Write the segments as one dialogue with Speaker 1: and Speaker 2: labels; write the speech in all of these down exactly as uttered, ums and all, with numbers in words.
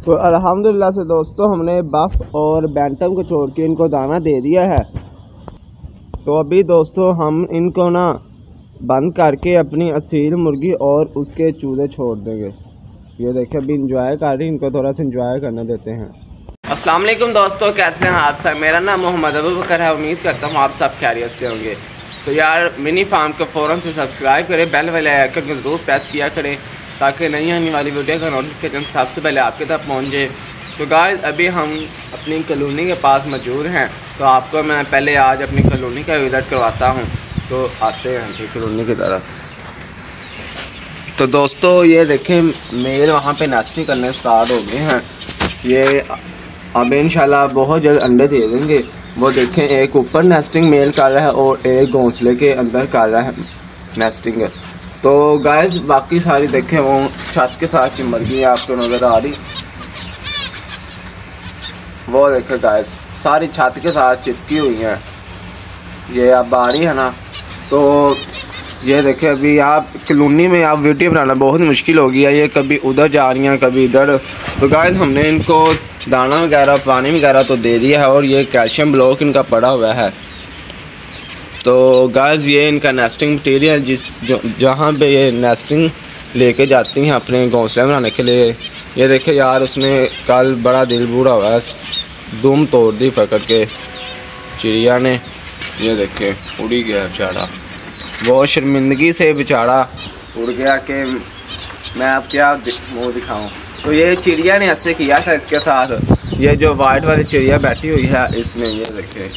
Speaker 1: तो अल्हम्दुलिल्लाह से दोस्तों हमने बफ और बैंटम को छोड़ के इनको दाना दे दिया है। तो अभी दोस्तों हम इनको ना बंद करके अपनी असील मुर्गी और उसके चूजे छोड़ देंगे। ये देखिए अभी इंजॉय कर रही, इनको थोड़ा सा इंजॉय करने देते हैं। अस्सलाम वालेकुम दोस्तों, कैसे हैं आप सब। मेरा नाम मोहम्मद अबू बकर है। उम्मीद करता हूँ आप सब खैरियत से होंगे। तो यार मिनी फार्म को फ़ौरन से सब्सक्राइब करें, बेल वाले आइकन को ज़रूर प्रेस किया करें ताकि नई आने वाली वीडियो का नोटिफिकेशन सबसे पहले आपके तक पहुँच जाए। तो गाइस अभी हम अपनी कॉलोनी के पास मौजूद हैं, तो आपको मैं पहले आज अपनी कॉलोनी का विज़िट करवाता हूँ। तो आते हैं अपनी कॉलोनी की तरफ। तो दोस्तों ये देखें मेल वहाँ पे नेस्टिंग करने स्टार्ट हो गए हैं। ये अब इंशाल्लाह बहुत जल्द अंडे दे देंगे। वो देखें एक ऊपर नेस्टिंग मेल कर रहा है और एक घोंसले के अंदर कर रहा है नेस्टिंग। तो गाइस बाकी सारी देखें वो छत के साथ चिमर गई, आपको नज़र आ रही। वो देखें गाइस सारी छत के साथ चिपकी हुई हैं। ये अब आ रही है ना। तो ये देखें अभी आप कॉलोनी में आप वीडियो बनाना बहुत मुश्किल हो गया। ये कभी उधर जा रही हैं कभी इधर। तो गाइस हमने इनको दाना वगैरह पानी वगैरह तो दे दिया है और ये कैल्शियम ब्लॉक इनका पड़ा हुआ है। तो गाइस ये इनका नेस्टिंग मटीरियल जिस जहाँ पे ये नेस्टिंग लेके जाती हैं अपने घोंसले बनाने के लिए। ये देखे यार उसने कल बड़ा दिल बुरा हुआ है, दुम तोड़ दी पकड़ के चिड़िया ने। ये देखे उड़ी गया बेचारा, बहुत शर्मिंदगी से बेचारा उड़ गया कि मैं अब क्या मुँह दिखाऊं। तो ये चिड़िया ने ऐसे किया था इसके साथ। ये जो वाइट वाली चिड़िया बैठी हुई है इसने, ये देखे।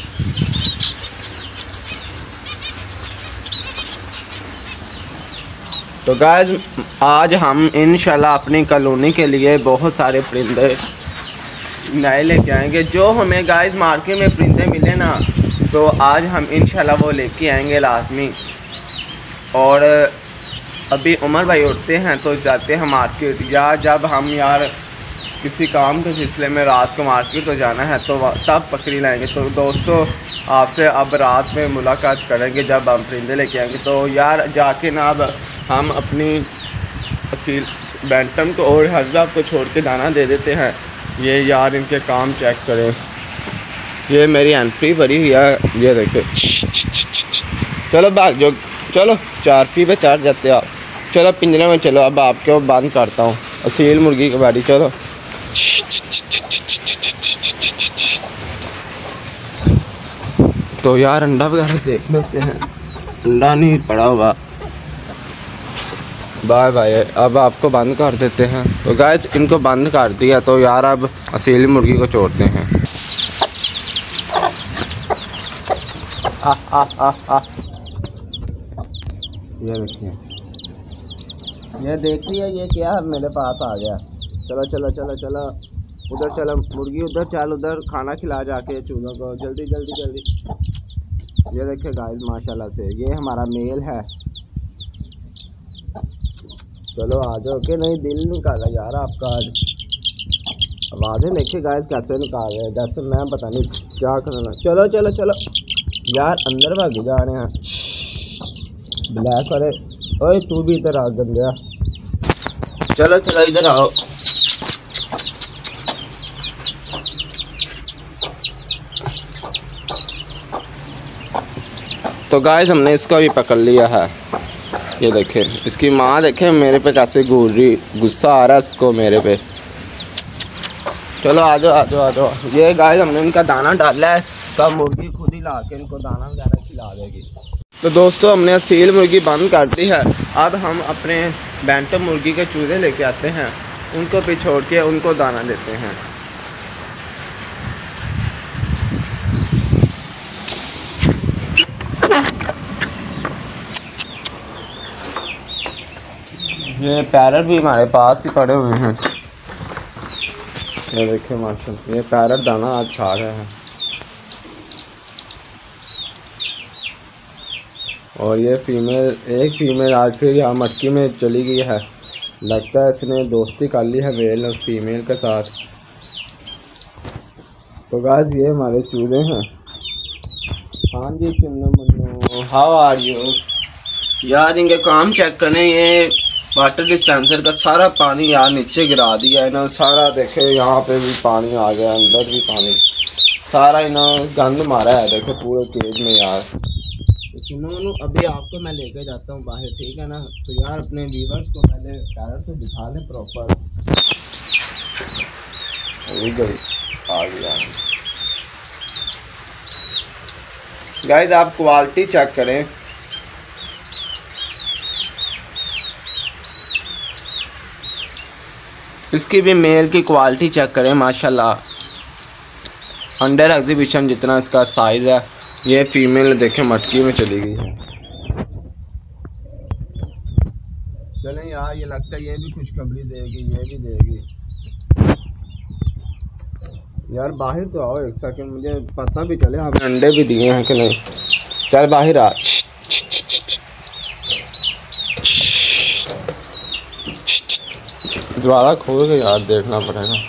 Speaker 1: तो गाइस आज हम इंशाल्लाह अपनी कॉलोनी के लिए बहुत सारे परिंदे नए लेके आएंगे। जो हमें गाइस मार्केट में परिंदे मिले ना, तो आज हम इंशाल्लाह वो लेके आएंगे लाजमी। और अभी उमर भाई उठते हैं तो जाते हैं मार्केट, या जब हम यार किसी काम के सिलसिले में रात को मार्केट तो जाना है तो तब पकड़ी लाएंगे। तो दोस्तों आपसे अब रात में मुलाकात करेंगे जब हम परिंदे लेके आएंगे। तो यार जाके ना अब हम अपनी असील बैंटम को और हजरा को छोड़ के दाना दे देते हैं। ये यार इनके काम चेक करें। ये मेरी एंट्री भरी हुई है, ये देखो। चलो भाग जो, चलो चारपी पे चढ़ जाते हो आप। चलो पिंजरे में चलो, अब आपको बंद करता हूँ असील मुर्गी की बारी। चलो तो यार अंडा वगैरह देख लेते हैं। अंडा नहीं पड़ा हुआ। Bye bye. अब आपको बंद कर देते हैं। तो गाइस इनको बंद कर दिया, तो यार अब असील मुर्गी को छोड़ते हैं। आ, आ, आ, आ। ये देखिए, ये देखिए ये क्या मेरे पास आ गया। चलो चलो चलो चलो उधर चलो मुर्गी, उधर चल, उधर खाना खिला जाके चूज़ों को, जल्दी जल्दी जल्दी। ये देखिए गाइस माशाल्लाह से ये हमारा मेल है। चलो आ जाओ के। नहीं दिल निकाला यार आपका आज। आवाज़ें देखिए गाइस कैसे निकाल रहे हैं, जैसे मैं पता नहीं क्या करना। चलो चलो चलो यार अंदर भाग जा रहे हैं ब्लैक वाले। ओए तू भी इधर आ गंदिया। चलो चलो इधर आओ। तो गाइस हमने इसको भी पकड़ लिया है। ये देखें इसकी माँ देखें मेरे पे कैसे घूर रही, गुस्सा आ रहा है इसको मेरे पे। चलो आ जाओ आ जाओ आ जाओ। ये गाइस हमने इनका दाना डाला है, तब मुर्गी खुद ही ला के इनको दाना वगैरह खिला देगी। तो दोस्तों हमने असील मुर्गी बंद कर दी है। अब हम अपने बैंटम मुर्गी के चूजे लेके आते हैं, उनको भी छोड़ के उनको दाना देते हैं। ये पैरट भी हमारे पास ही पड़े हुए हैं। ये देखिए माशाल्लाह ये पैरट दाना आज खा रहे हैं। और ये फीमेल, एक फीमेल आज फिर यहाँ मटकी में चली गई है। लगता है इसने दोस्ती कर ली है मेल और फीमेल के साथ। तो गाइस ये हमारे चूजे हैं। हाँ जी चिमनो मन्नो, हाउ आर यू। यार इनके काम चेक करें, ये वाटर डिस्पेंसर का सारा पानी यार नीचे गिरा दिया है ना। सारा देखे यहाँ पे भी पानी आ गया, अंदर भी पानी, सारा इन्होंने गंद मारा है देखे पूरे केज में यार। तो अभी आपको मैं लेके जाता हूँ बाहर, ठीक है ना। तो यार अपने व्यूअर्स को पहले पैरट तो दिखा लें प्रॉपर। आ गया गाइस, आप क्वालिटी चेक करें। इसकी भी मेल की क्वालिटी चेक करें माशाल्लाह, अंडर एग्जीबिशन जितना इसका साइज़ है। ये फीमेल देखें मटकी में चली गई है। चलें यार, ये लगता है ये भी खुशखबरी देगी, ये भी देगी यार। बाहर तो आओ एक सेकंड, मुझे पता भी चले आपने अंडे भी दिए हैं कि नहीं। चल बाहर आ, दोबारा खोल के यार देखना पड़ेगा।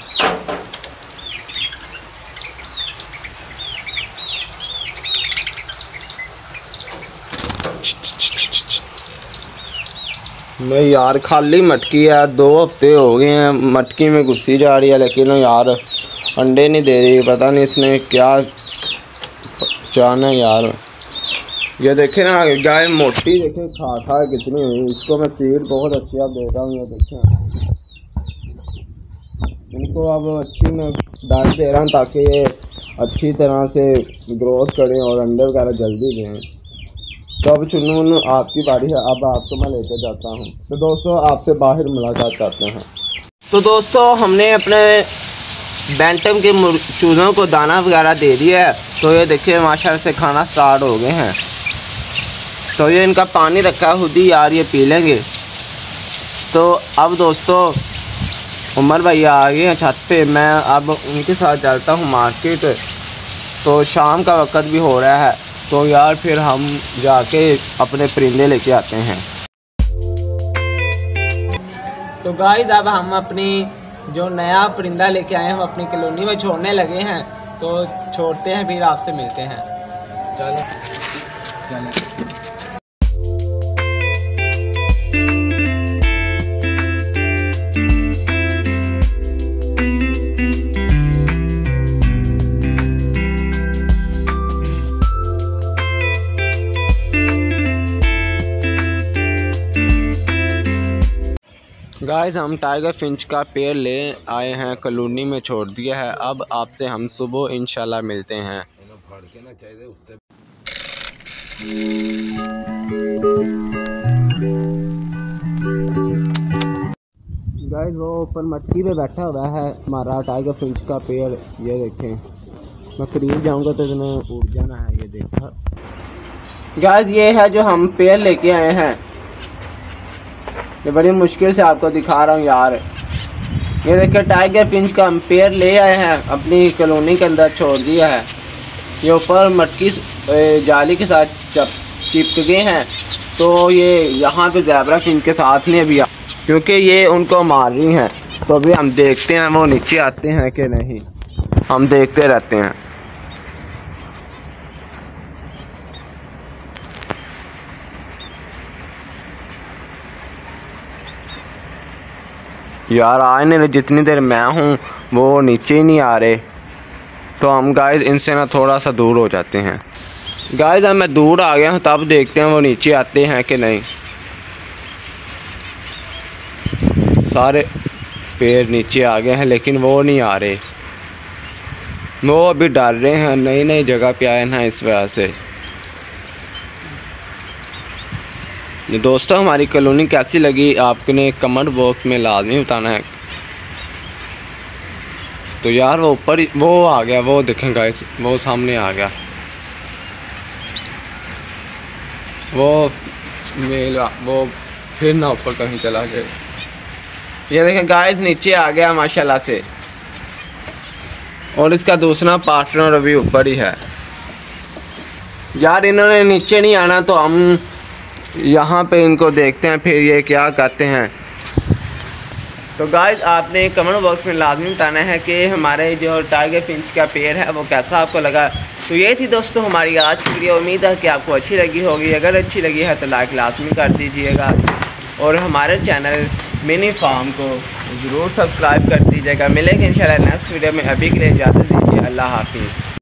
Speaker 1: नहीं यार, खाली मटकी है, दो हफ्ते हो गए हैं मटकी में घुसी जा रही है, लेकिन यार अंडे नहीं दे रही। पता नहीं इसने क्या चाहना है यार। ये देखे ना गाय मोटी, देखे खा खा कितनी हुई। इसको मैं सीड बहुत अच्छी आप देता हूँ। ये देखें इनको अब अच्छी मैं डाल दे रहा हूँ ताकि ये अच्छी तरह से ग्रोथ करें और अंडे वगैरह जल्दी दें। तो अब चुन्नू आपकी बारी है, अब आपको मैं लेकर जाता हूँ। तो दोस्तों आपसे बाहर मुलाकात करते हैं। तो दोस्तों हमने अपने बैंटम के चूज़ों को दाना वगैरह दे दिया है। तो ये देखिए माशाल्लाह से खाना स्टार्ट हो गए हैं। तो ये इनका पानी रखा खुद ही यार, ये पी लेंगे। तो अब दोस्तों उमर भैया आ गए हैं छत पे, मैं अब उनके साथ चलता हूँ मार्केट। तो शाम का वक्त भी हो रहा है, तो यार फिर हम जाके अपने परिंदे लेके आते हैं। तो गाइस अब हम अपनी जो नया परिंदा लेके आए हैं वो अपनी कॉलोनी में छोड़ने लगे हैं। तो छोड़ते हैं, फिर आपसे मिलते हैं। चलो चलो। गाइस हम टाइगर फिंच का पेड़ ले आए हैं, कॉलोनी में छोड़ दिया है। अब आपसे हम सुबह इंशाल्लाह मिलते हैं। गाइस वो ऊपर मटकी पे बैठा हुआ है हमारा टाइगर फिंच का पेड़। ये देखें, मैं करीब जाऊंगा तो तुम्हें उड़ जाना है। ये देखा गाइस, ये है जो हम पेड़ लेके आए हैं। ये बड़ी मुश्किल से आपको दिखा रहा हूँ यार। ये देखिए टाइगर फिंच का हम पेड़ ले आए हैं, अपनी कॉलोनी के अंदर छोड़ दिया है। ये ऊपर मटकी जाली के साथ चिपक गए हैं। तो ये यहाँ पे ज़ेबरा फिंच के साथ नहीं अभी, क्योंकि ये उनको मार रही हैं। तो अभी हम देखते हैं वो नीचे आते हैं कि नहीं, हम देखते रहते हैं। यार आए नहीं, जितनी देर मैं हूँ वो नीचे ही नहीं आ रहे। तो हम गाइस इनसे ना थोड़ा सा दूर हो जाते हैं। गाइस अब मैं दूर आ गया हूँ, तब देखते हैं वो नीचे आते हैं कि नहीं। सारे पेड़ नीचे आ गए हैं लेकिन वो नहीं आ रहे, वो अभी डर रहे हैं। नई नई जगह पे आए ना, इस वजह से। दोस्तों हमारी कॉलोनी कैसी लगी आपने कमेंट बॉक्स में लाजमी बताना है। तो यार वो ऊपर वो आ गया, वो देखें गाइस, वो सामने आ गया, वो मेल वो फिर ना ऊपर कहीं चला गया। ये देखें गाइस नीचे आ गया माशाल्लाह से, और इसका दूसरा पार्टनर अभी ऊपर ही है। यार इन्होंने नीचे नहीं आना, तो हम यहाँ पे इनको देखते हैं फिर ये क्या कहते हैं। तो गाइस आपने कमेंट बॉक्स में लाजमी बताना है कि हमारे जो टाइगर फिंच का पेड़ है वो कैसा आपको लगा। तो ये थी दोस्तों हमारी आज की वीडियो। उम्मीद है कि आपको अच्छी लगी होगी। अगर अच्छी लगी है तो लाइक लाजमी कर दीजिएगा। और हमारे चैनल मिनी फार्म को ज़रूर सब्सक्राइब कर दीजिएगा। मिलेंगे इंशाल्लाह नेक्स्ट वीडियो में। अभी के लिए इजाज़त दीजिए। अल्लाह हाफिज़।